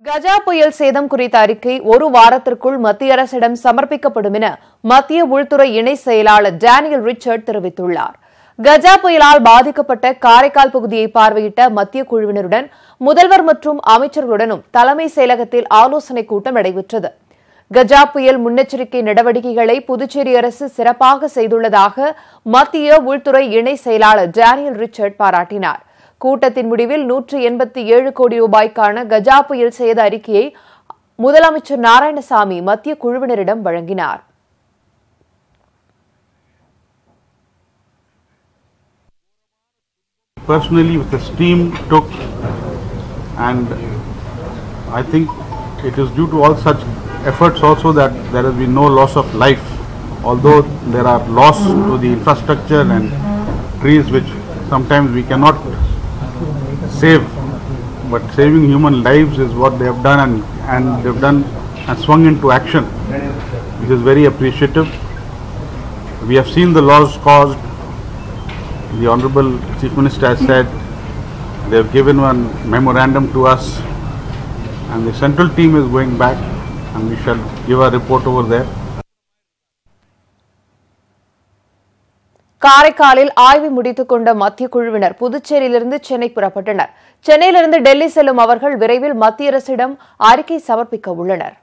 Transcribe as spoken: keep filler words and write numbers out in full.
கஜா புயல் சேதம் குறித்த அறிக்கை ஒரு வாரத்திற்குள் மத்திய அரசிடம் சமர்ப்பிக்கப்படும் என மத்திய உள்துறை இணை செயலாளர் டேனியல் ரிச்சர்ட் தெரிவித்துள்ளார். கஜா புயலால் பாதிக்கப்பட்ட காரைக்கால் பகுதியை பார்வையிட்ட மத்திய குழுவினருடன் முதல்வர் மற்றும் அமைச்சர்களுடனும் தலைமை செயலகத்தில் ஆலோசனைக் கூட்டம் நடைபெற்றது. கஜா புயல் முன்னெச்சரிக்கை நடவடிக்கைகளை புதுச்சேரி அரசு சிறப்பாக செய்துள்ளதாக மத்திய உள்துறை இணை செயலாளர் டேனியல் ரிச்சர்ட் பாராட்டினார். கூட்டத்தின் முடிவில் நூற்று எண்பத்தி ஏழு கோடி ரூபாய்க்கான கஜா புயல் சேத அறிக்கையை முதலமைச்சர் நாராயணசாமி மத்திய குழுவினரிடம் வழங்கினார். Personally, with the stream took, and I think it is due to all such efforts also that there has been no loss of life, although there are loss to the infrastructure and trees which sometimes we cannot save, but saving human lives is what they have done, and, and they have done and swung into action, which is very appreciative. We have seen the loss caused. The Honorable Chief Minister has said they have given one memorandum to us, and the central team is going back, and we shall give a report over there. காரைக்காலில் ஆய்வு முடித்துக் கொண்ட மத்திய குழுவினர் புதுச்சேரியிலிருந்து சென்னை புறப்பட்டனர். சென்னையிலிருந்து டெல்லி செல்லும் அவர்கள் விரைவில் மத்திய அரசிடம் அறிக்கை சமர்ப்பிக்க உள்ளனர்.